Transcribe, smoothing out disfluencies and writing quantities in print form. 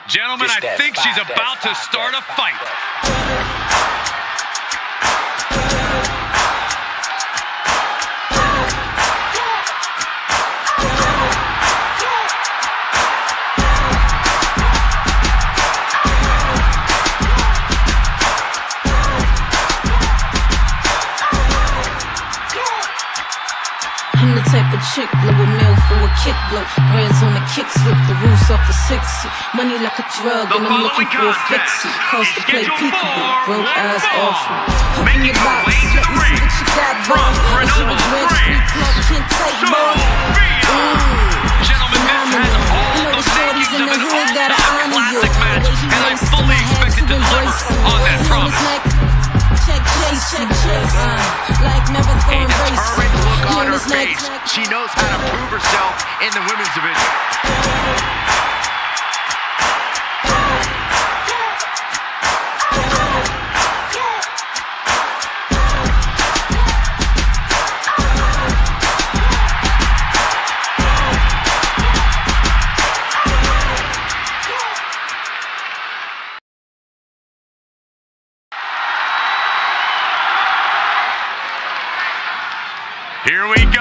Gentlemen, I think she's about to start a fight. I'm the type of chick, blow a mill for a kick blow. Grands on the kick slip, the roofs off a 60. Money like a drug, and I'm looking for a fix-it. Cost to play peekaboo, broke ass awful. Making her way to the ring from Grenoble, France, Sophia. Gentlemen, this has all the makings of an all-time classic match, and I fully expect it to deliver on that promise. Like never A throwing determined look on her face. face. She knows how to prove herself in the women's division. Here we